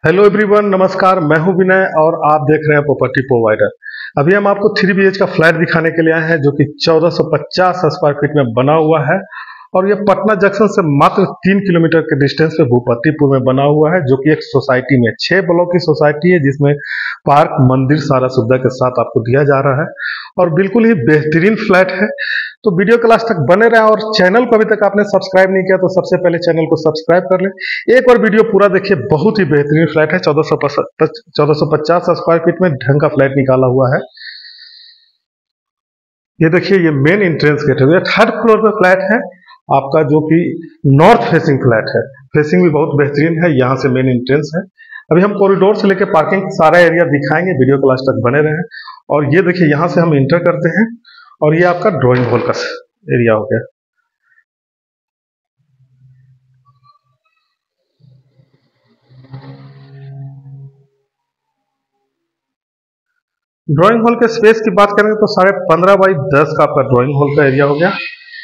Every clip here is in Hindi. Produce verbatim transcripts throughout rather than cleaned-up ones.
हेलो एवरीवन, नमस्कार। मैं हूं विनय और आप देख रहे हैं प्रॉपर्टी प्रोवाइडर। अभी हम आपको थ्री बी एच का फ्लैट दिखाने के लिए आए हैं जो कि चौदह सौ पचास स्क्वायर फीट में बना हुआ है और ये पटना जंक्शन से मात्र तीन किलोमीटर के डिस्टेंस पे भूपतिपुर में बना हुआ है, जो कि एक सोसाइटी में छह ब्लॉक की सोसाइटी है जिसमें पार्क, मंदिर सारा सुविधा के साथ आपको दिया जा रहा है और बिल्कुल ही बेहतरीन फ्लैट है। तो वीडियो के लास्ट तक बने रहे और चैनल को अभी तक आपने सब्सक्राइब नहीं किया तो सबसे पहले चैनल को सब्सक्राइब कर लें। एक बार वीडियो पूरा देखिए, बहुत ही बेहतरीन फ्लैट है। चौदह सौ चौदह सौ पचास स्क्वायर फीट में ढंग का फ्लैट निकाला हुआ है। ये देखिए, ये मेन एंट्रेंस गेट है। ये थर्ड फ्लोर पे फ्लैट है आपका, जो कि नॉर्थ फेसिंग फ्लैट है। फेसिंग भी बहुत बेहतरीन है। यहाँ से मेन एंट्रेंस है। अभी हम कॉरिडोर से लेकर पार्किंग सारा एरिया दिखाएंगे, वीडियो के लास्ट तक बने रहे। और ये देखिए, यहाँ से हम इंटर करते हैं और ये आपका ड्राइंग हॉल का एरिया हो गया। ड्राइंग हॉल के स्पेस की बात करेंगे तो साढ़े पंद्रह बाई दस का आपका ड्राइंग हॉल का एरिया हो गया।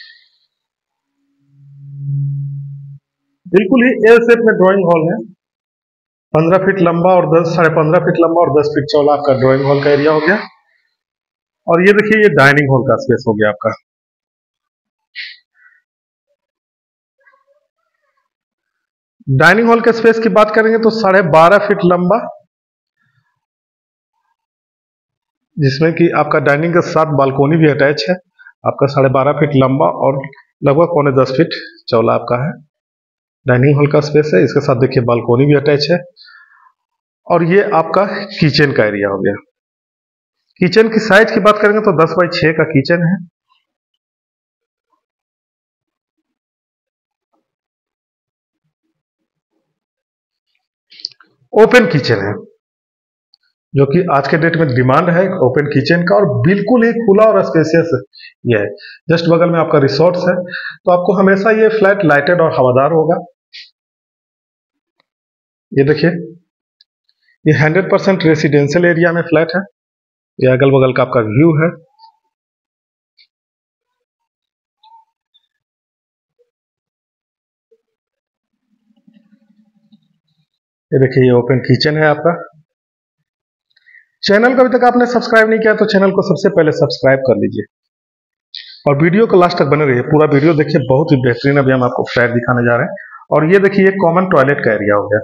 बिल्कुल ही एल शेप में ड्राइंग हॉल है। पंद्रह फीट लंबा और दस साढ़े पंद्रह फीट लंबा और दस फीट चौड़ा आपका ड्राइंग हॉल का एरिया हो गया। और ये देखिए, ये डाइनिंग हॉल का स्पेस हो गया आपका। डाइनिंग हॉल के स्पेस की बात करेंगे तो साढ़े बारह फीट लंबा, जिसमें कि आपका डाइनिंग के साथ बालकोनी भी अटैच है। आपका साढ़े बारह फीट लंबा और लगभग पौने दस फीट चौड़ा आपका है डाइनिंग हॉल का स्पेस है। इसके साथ देखिए बालकोनी भी अटैच है। और ये आपका किचन का एरिया हो गया। किचन की साइज की बात करेंगे तो दस बाई छह का किचन है। ओपन किचन है, जो कि आज के डेट में डिमांड है ओपन किचन का, और बिल्कुल ही खुला और स्पेसियस ये है। जस्ट बगल में आपका रिसोर्ट्स है, तो आपको हमेशा ये फ्लैट लाइटेड और हवादार होगा। ये देखिए, ये हंड्रेड परसेंट रेसिडेंशियल एरिया में फ्लैट है। ये अगल बगल का आपका व्यू है। ये देखिए, ये ओपन किचन है आपका। चैनल को अभी तक आपने सब्सक्राइब नहीं किया तो चैनल को सबसे पहले सब्सक्राइब कर लीजिए और वीडियो को लास्ट तक बने रहिए। पूरा वीडियो देखिए, बहुत ही बेहतरीन अभी हम आपको फ्लैट दिखाने जा रहे हैं। और ये देखिए, ये कॉमन टॉयलेट का एरिया हो गया।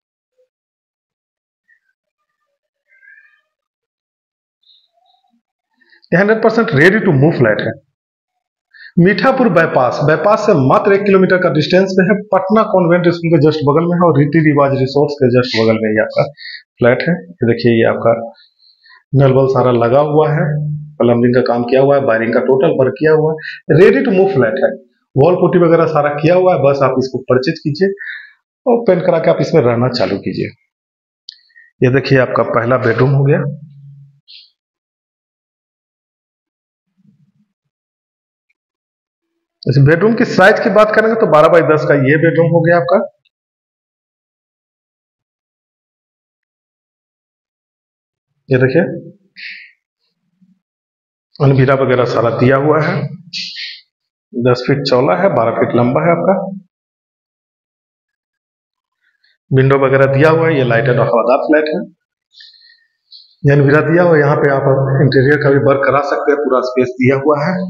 Hundred percent ready to move flat है। मीठापुर बाईपास बाईपास से मात्र एक किलोमीटर का डिस्टेंस में है। पटना कॉन्वेंट स्कूल के जस्ट बगल में है और रीति रिवाज रिसोर्ट्स के जस्ट बगल में ही आपका फ्लैट है। ये देखिए, ये आपका नल बल सारा लगा हुआ है, प्लम्बिंग का काम किया हुआ है, वायरिंग का टोटल वर्क किया हुआ है। रेडी टू मूव फ्लैट है। वॉल पुट्टी वगैरह सारा किया हुआ है। बस आप इसको परचेज कीजिए और पेंट करा के आप इसमें रहना चालू कीजिए। ये देखिए, आपका पहला बेडरूम हो गया। इस बेडरूम की साइज की बात करेंगे तो बारह बाई दस का ये बेडरूम हो गया आपका। ये देखिए, अलमीरा वगैरह सारा दिया हुआ है। दस फीट चौड़ा है, बारह फीट लंबा है आपका। विंडो वगैरह दिया हुआ है। ये लाइटेड और हवादार फ्लैट है। ये अलमीरा दिया हुआ है। यहाँ पे आप इंटीरियर का भी वर्क करा सकते हैं। पूरा स्पेस दिया हुआ है।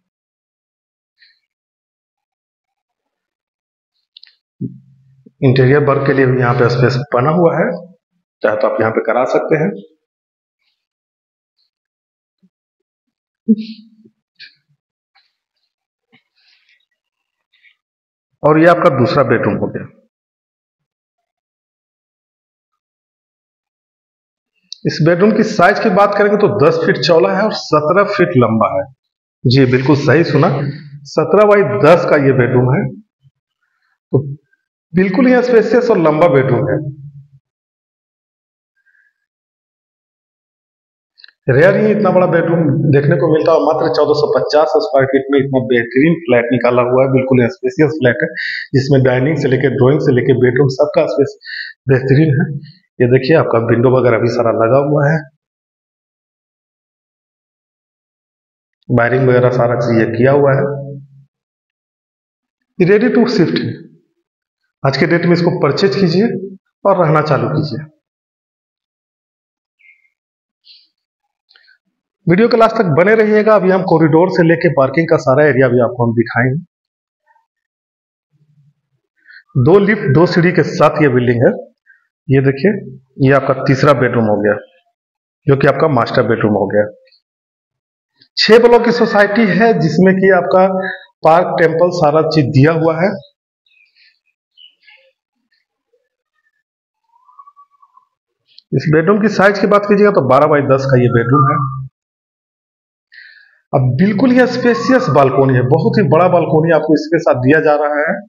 इंटीरियर वर्क के लिए भी यहाँ पे स्पेस बना हुआ है, चाहे तो आप यहाँ पे करा सकते हैं। और ये आपका दूसरा बेडरूम हो गया। इस बेडरूम की साइज की बात करेंगे तो दस फीट चौड़ा है और सत्रह फीट लंबा है। जी बिल्कुल सही सुना, सत्रह बाई दस का ये बेडरूम है। तो बिल्कुल ही स्पेसियस और लंबा बेडरूम है। रेयर ही इतना बड़ा बेडरूम देखने को मिलता है। मात्र चौदह सौ पचास स्क्वायर फीट में इतना बेहतरीन फ्लैट निकाला हुआ है। बिल्कुल स्पेसियस फ्लैट है, जिसमें डाइनिंग से लेकर ड्राइंग से लेकर बेडरूम सबका स्पेस बेहतरीन है। ये देखिए, आपका विंडो वगैरह भी सारा लगा हुआ है। वायरिंग वगैरह सारा चीज किया हुआ है। रेडी टू शिफ्ट है। आज के डेट में इसको परचेज कीजिए और रहना चालू कीजिए। वीडियो के लास्ट तक बने रहिएगा। अभी हम कॉरिडोर से लेके पार्किंग का सारा एरिया भी आपको हम दिखाएंगे। दो लिफ्ट दो सीढ़ी के साथ ये बिल्डिंग है। ये देखिए, ये आपका तीसरा बेडरूम हो गया, जो कि आपका मास्टर बेडरूम हो गया। छह ब्लॉक की सोसाइटी है, जिसमें कि आपका पार्क, टेम्पल सारा चीज दिया हुआ है। इस बेडरूम की साइज की बात कीजिएगा तो बारह बाई दस का ये बेडरूम है। अब बिल्कुल ही स्पेसियस बालकोनी है, बहुत ही बड़ा बालकोनी आपको इसके साथ दिया जा रहा है।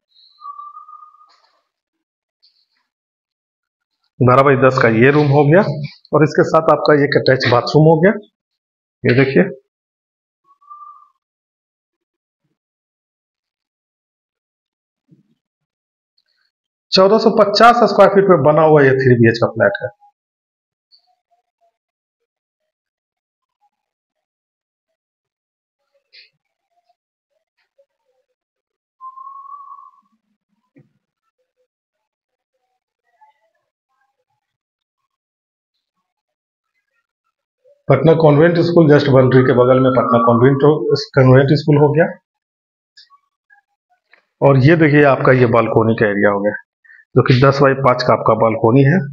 बारह बाई दस का ये रूम हो गया और इसके साथ आपका एक अटैच बाथरूम हो गया। ये देखिए, चौदह सौ पचास स्क्वायर फीट में बना हुआ ये थ्री बी एच का फ्लैट है। Patna convent school just boundary के बगल में पटना कॉन्वेंट कॉन्वेंट स्कूल हो गया। और ये देखिए आपका ये बालकोनी का एरिया हो गया, जो कि दस बाई पांच का आपका बालकोनी है।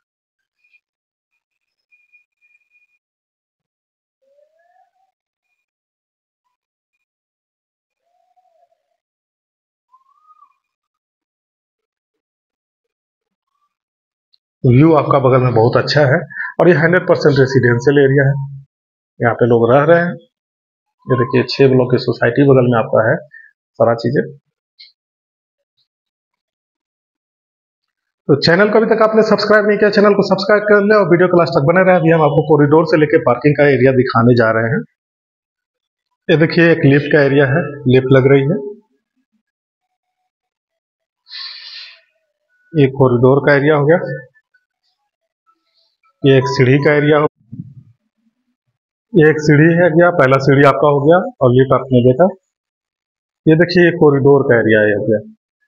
व्यू आपका बगल में बहुत अच्छा है और ये हंड्रेड परसेंट रेसिडेंशियल एरिया है। यहाँ पे लोग रह रहे हैं। ये देखिए, छह ब्लॉक की सोसाइटी बगल में आपका है सारा चीजें। तो चैनल को अभी तक आपने सब्सक्राइब नहीं किया, चैनल को सब्सक्राइब कर ले और वीडियो को लास्ट तक बने रहे। अभी हम आपको कॉरिडोर से लेकर पार्किंग का एरिया दिखाने जा रहे हैं। ये देखिए, एक लिफ्ट का एरिया है, लिफ्ट लग रही है। ये कॉरिडोर का एरिया हो गया। ये एक सीढ़ी का एरिया हो ये एक सीढ़ी है गया, पहला सीढ़ी आपका हो गया और लिफ्ट आपने देखा। ये देखिए, ये कॉरिडोर का एरिया है हो गया।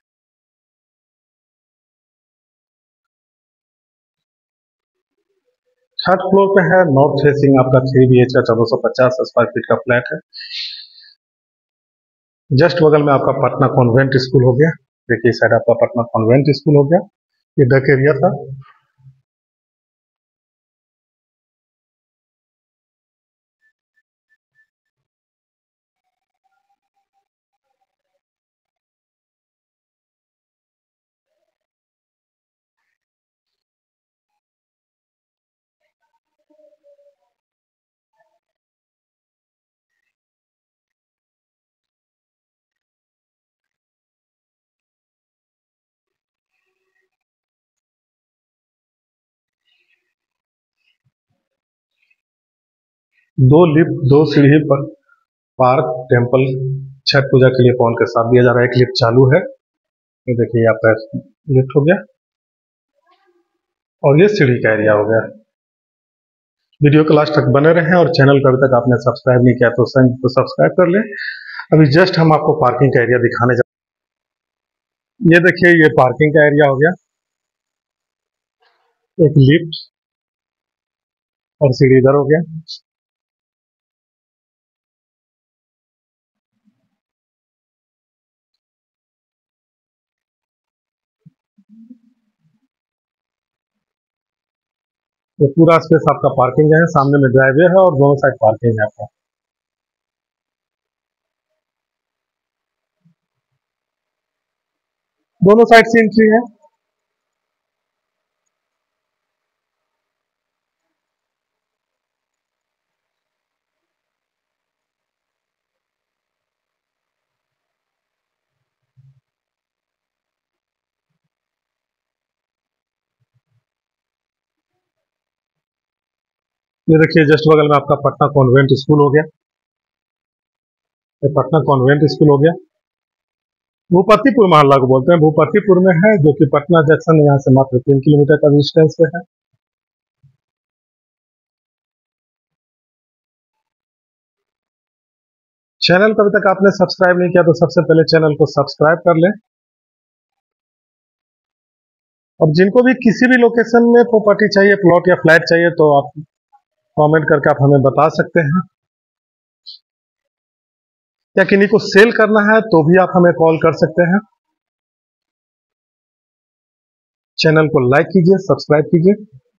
थर्ड फ्लोर पे है, नॉर्थ फेसिंग आपका थ्री बी एच का चौदह सौ पचास स्क्वायर फीट का फ्लैट है। जस्ट बगल में आपका पटना कॉन्वेंट स्कूल हो गया। देखिए, साइड आपका पटना कॉन्वेंट स्कूल हो गया। ये डक एरिया था। दो लिफ्ट दो सीढ़ी पर पार्क, टेम्पल, छठ पूजा के लिए फोन के साथ दिया जा रहा है। एक लिफ्ट चालू है। ये देखिए, आपका लिफ्ट हो गया और ये सीढ़ी का एरिया हो गया। वीडियो के लास्ट तक बने रहें और चैनल को अभी तक आपने सब्सक्राइब नहीं किया तो तो सब्सक्राइब कर लें। अभी जस्ट हम आपको पार्किंग का एरिया दिखाने जा ये देखिए, ये पार्किंग का एरिया हो गया। एक लिफ्ट और सीढ़ी इधर हो गया। ये पूरा स्पेस आपका पार्किंग है, सामने में ड्राइववे है और दोनों साइड पार्किंग है आपका। दोनों साइड से एंट्री है। ये देखिए, जस्ट बगल में आपका पटना कॉन्वेंट स्कूल हो गया। ये पटना कॉन्वेंट स्कूल हो गया। भूपतिपुर मोहल्ला को बोलते हैं, भूपतिपुर में है, जो कि पटना जंक्शन यहाँ से मात्र तीन किलोमीटर का डिस्टेंस पे है। चैनल को अभी तक आपने सब्सक्राइब नहीं किया तो सबसे पहले चैनल को सब्सक्राइब कर लें और जिनको भी किसी भी लोकेशन में प्रॉपर्टी चाहिए, प्लॉट या फ्लैट चाहिए, तो आप कमेंट करके आप हमें बता सकते हैं। या किन्हीं को सेल करना है तो भी आप हमें कॉल कर सकते हैं। चैनल को लाइक कीजिए, सब्सक्राइब कीजिए।